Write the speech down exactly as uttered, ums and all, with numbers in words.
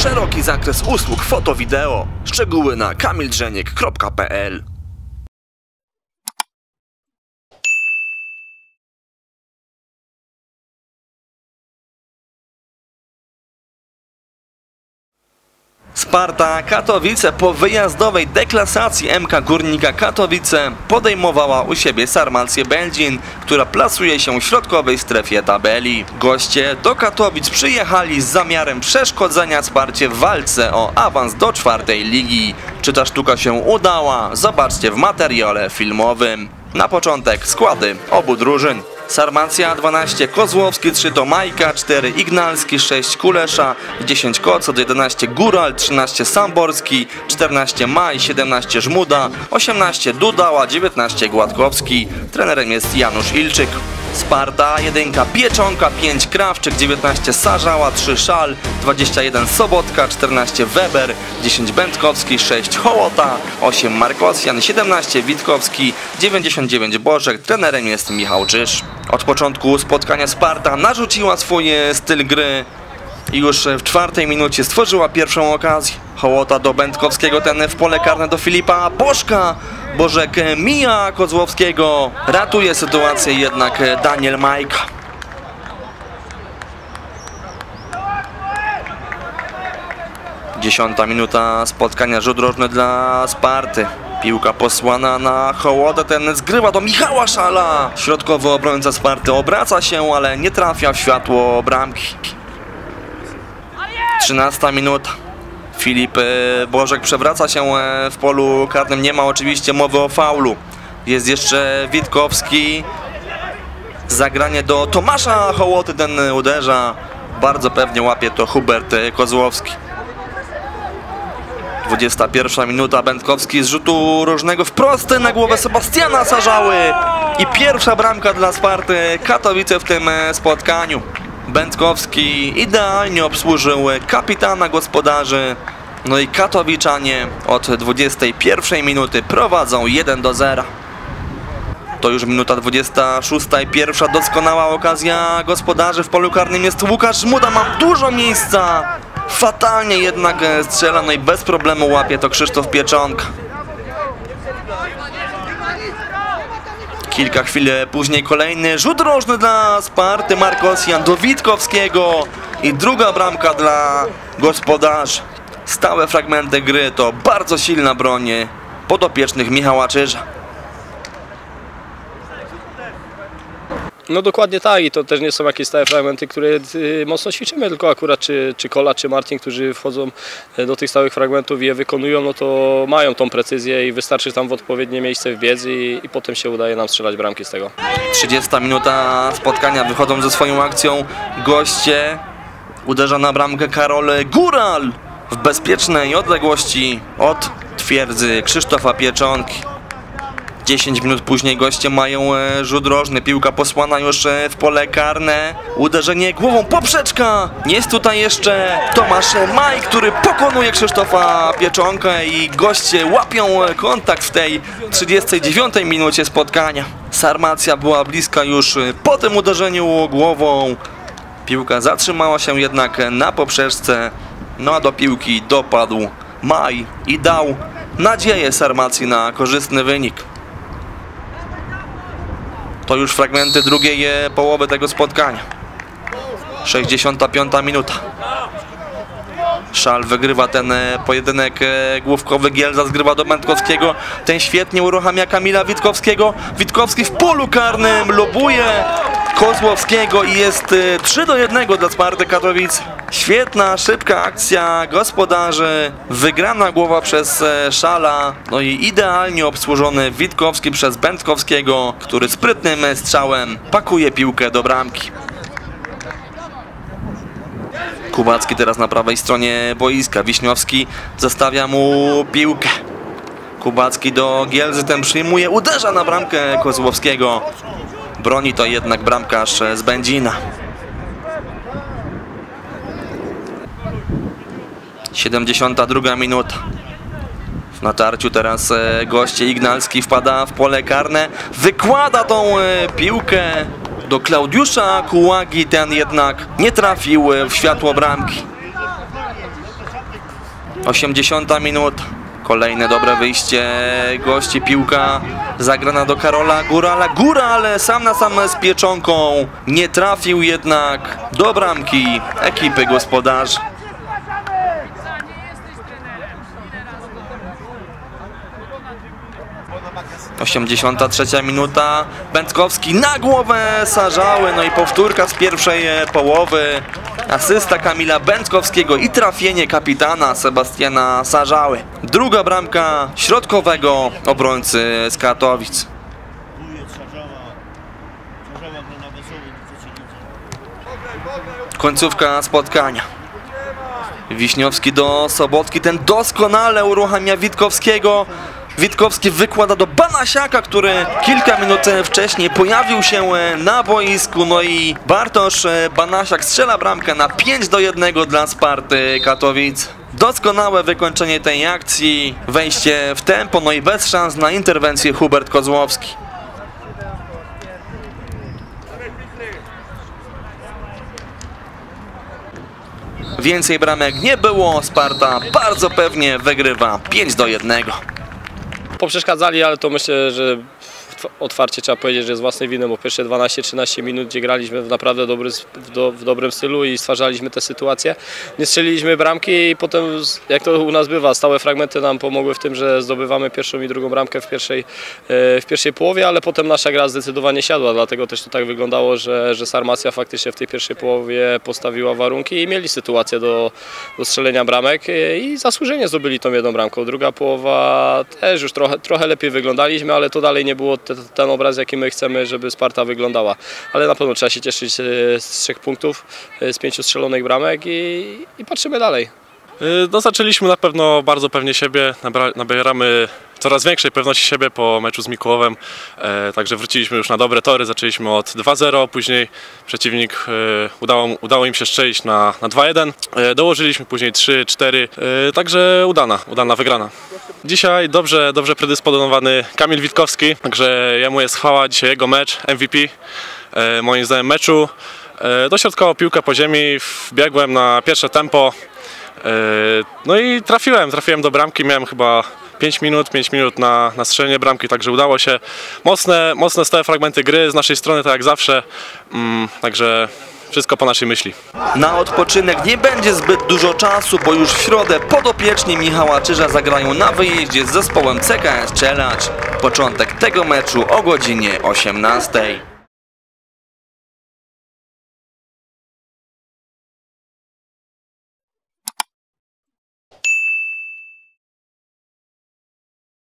Szeroki zakres usług foto-wideo. Szczegóły na kamildrzeniek kropka p l. Sparta Katowice po wyjazdowej deklasacji M K Górnika Katowice podejmowała u siebie Sarmację Będzin, która plasuje się w środkowej strefie tabeli. Goście do Katowic przyjechali z zamiarem przeszkodzenia Sparcie w walce o awans do czwartej ligi. Czy ta sztuka się udała? Zobaczcie w materiale filmowym. Na początek składy obu drużyn. Sarmacja dwanaście Kozłowski, trzy to Majka, cztery Ignalski, sześć Kulesza, dziesięć Kocot, jedenaście Góral, trzynaście Samborski, czternaście Maj, siedemnaście Żmuda, osiemnaście Dudała, dziewiętnaście Gładkowski. Trenerem jest Janusz Ilczyk. Sparta jeden Pieczonka, pięć Krawczyk, dziewiętnaście Sarzała, trzy Szal, dwadzieścia jeden Sobotka, czternaście Weber, dziesięć Będkowski, sześć Hołota, osiem Markosjan, siedemnaście Witkowski, dziewięćdziesiąt dziewięć Bożek. Trenerem jest Michał Czyż. Od początku spotkania Sparta narzuciła swój styl gry i już w czwartej minucie stworzyła pierwszą okazję. Hołota do Będkowskiego, ten w pole karne do Filipa Bożka. Bożek mija Kozłowskiego. Ratuje sytuację jednak Daniel Majka. Dziesiąta minuta spotkania, rzut rożny dla Sparty. Piłka posłana na Hołotę, ten zgrywa do Michała Szala. Środkowy obrońca Sparty obraca się, ale nie trafia w światło bramki. Trzynasta minuta. Filip Bożek przewraca się w polu karnym. Nie ma oczywiście mowy o faulu. Jest jeszcze Witkowski. Zagranie do Tomasza Hołoty, ten uderza. Bardzo pewnie łapie to Hubert Kozłowski. dwudziesta pierwsza minuta. Będkowski z rzutu rożnego wprost na głowę Sebastiana Sarzały. I pierwsza bramka dla Sparty Katowice w tym spotkaniu. Będkowski idealnie obsłużył kapitana gospodarzy. No i katowiczanie od dwudziestej pierwszej minuty prowadzą jeden do zera. To już minuta dwudziesta szósta i pierwsza doskonała okazja gospodarzy. W polu karnym jest Łukasz Żmuda, ma dużo miejsca. Fatalnie jednak strzela, no i bez problemu łapie to Krzysztof Pieczonka. Kilka chwil później kolejny rzut rożny dla Sparty. Markosjan do Witkowskiego i druga bramka dla gospodarzy. Stałe fragmenty gry to bardzo silna broń podopiecznych Michała Czyża. No dokładnie tak, i to też nie są jakieś stałe fragmenty, które y, mocno ćwiczymy, tylko akurat czy, czy Kola, czy Martin, którzy wchodzą do tych stałych fragmentów i je wykonują, no to mają tą precyzję i wystarczy tam w odpowiednie miejsce wbiec i, i potem się udaje nam strzelać bramki z tego. trzydziesta minuta spotkania, wychodzą ze swoją akcją goście. Uderza na bramkę Karol Góral w bezpiecznej odległości od twierdzy Krzysztofa Pieczonki. dziesięć minut później goście mają rzut rożny, piłka posłana już w pole karne. Uderzenie głową, poprzeczka! Jest tutaj jeszcze Tomasz Maj, który pokonuje Krzysztofa Pieczonkę i goście łapią kontakt w tej trzydziestej dziewiątej minucie spotkania. Sarmacja była bliska już po tym uderzeniu głową. Piłka zatrzymała się jednak na poprzeczce, no a do piłki dopadł Maj i dał nadzieję Sarmacji na korzystny wynik. To już fragmenty drugiej połowy tego spotkania. sześćdziesiąta piąta minuta. Szal wygrywa ten pojedynek główkowy. Gielza zgrywa do Będkowskiego. Ten świetnie uruchamia Kamila Witkowskiego. Witkowski w polu karnym lobuje Kozłowskiego i jest trzy do jednego dla Sparty Katowice. Świetna, szybka akcja gospodarzy. Wygrana głowa przez Szala. No i idealnie obsłużony Witkowski przez Będkowskiego, który sprytnym strzałem pakuje piłkę do bramki. Kubacki teraz na prawej stronie boiska. Wiśniowski zostawia mu piłkę. Kubacki do Gielzy, ten przyjmuje, uderza na bramkę Kozłowskiego. Broni to jednak bramkarz z Będzina. siedemdziesiąta druga minuta. W natarciu teraz goście. Ignalski wpada w pole karne. Wykłada tą piłkę do Klaudiusza Kułagi. Ten jednak nie trafił w światło bramki. osiemdziesiąta minuta. Kolejne dobre wyjście gości, piłka zagrana do Karola Górala. Góral sam na sam z pieczonką, nie trafił jednak do bramki ekipy gospodarzy. osiemdziesiąta trzecia minuta. Bęckowski na głowę Sarzały, no i powtórka z pierwszej połowy. Asysta Kamila Bęckowskiego i trafienie kapitana Sebastiana Sarzały. Druga bramka środkowego obrońcy z Katowic. Końcówka spotkania. Wiśniowski do Sobotki, ten doskonale uruchamia Witkowskiego. Witkowski wykłada do Banasiaka, który kilka minut wcześniej pojawił się na boisku. No i Bartosz Banasiak strzela bramkę na pięć do jednego dla Sparty Katowice. Doskonałe wykończenie tej akcji, wejście w tempo, no i bez szans na interwencję Hubert Kozłowski. Więcej bramek nie było, Sparta bardzo pewnie wygrywa pięć do jednego. Poprzeszkadzali, ale to myślę, że otwarcie trzeba powiedzieć, że z własnej winy, bo pierwsze dwanaście trzynaście minut, gdzie graliśmy w naprawdę dobry, w, do, w dobrym stylu i stwarzaliśmy te sytuacje, nie strzeliliśmy bramki i potem, jak to u nas bywa, stałe fragmenty nam pomogły w tym, że zdobywamy pierwszą i drugą bramkę w pierwszej, w pierwszej połowie, ale potem nasza gra zdecydowanie siadła, dlatego też to tak wyglądało, że, że Sarmacja faktycznie w tej pierwszej połowie postawiła warunki i mieli sytuację do, do strzelenia bramek i zasłużenie zdobyli tą jedną bramką. Druga połowa też już trochę, trochę lepiej wyglądaliśmy, ale to dalej nie było ten obraz, jaki my chcemy, żeby Sparta wyglądała. Ale na pewno trzeba się cieszyć z trzech punktów, z pięciu strzelonych bramek i, i patrzymy dalej. No, zaczęliśmy na pewno bardzo pewnie siebie, nabieramy coraz większej pewności siebie po meczu z Mikołowem, e, także wróciliśmy już na dobre tory, zaczęliśmy od dwa zero, później przeciwnik e, udało, udało im się strzelić na, na dwa jeden, e, dołożyliśmy później trzy cztery, e, także udana, udana wygrana. Dzisiaj dobrze, dobrze predysponowany Kamil Witkowski, także jemu jest chwała, dzisiaj jego mecz, M V P e, moim zdaniem meczu. E, dośrodkowo piłkę po ziemi, wbiegłem na pierwsze tempo. No i trafiłem, trafiłem do bramki, miałem chyba pięć minut, pięć minut na, na strzelenie bramki, także udało się. Mocne, mocne stałe fragmenty gry z naszej strony, tak jak zawsze, mm, także wszystko po naszej myśli. Na odpoczynek nie będzie zbyt dużo czasu, bo już w środę podopieczni Michała Czyża zagrają na wyjeździe z zespołem C K S Czelacz. Początek tego meczu o godzinie osiemnastej.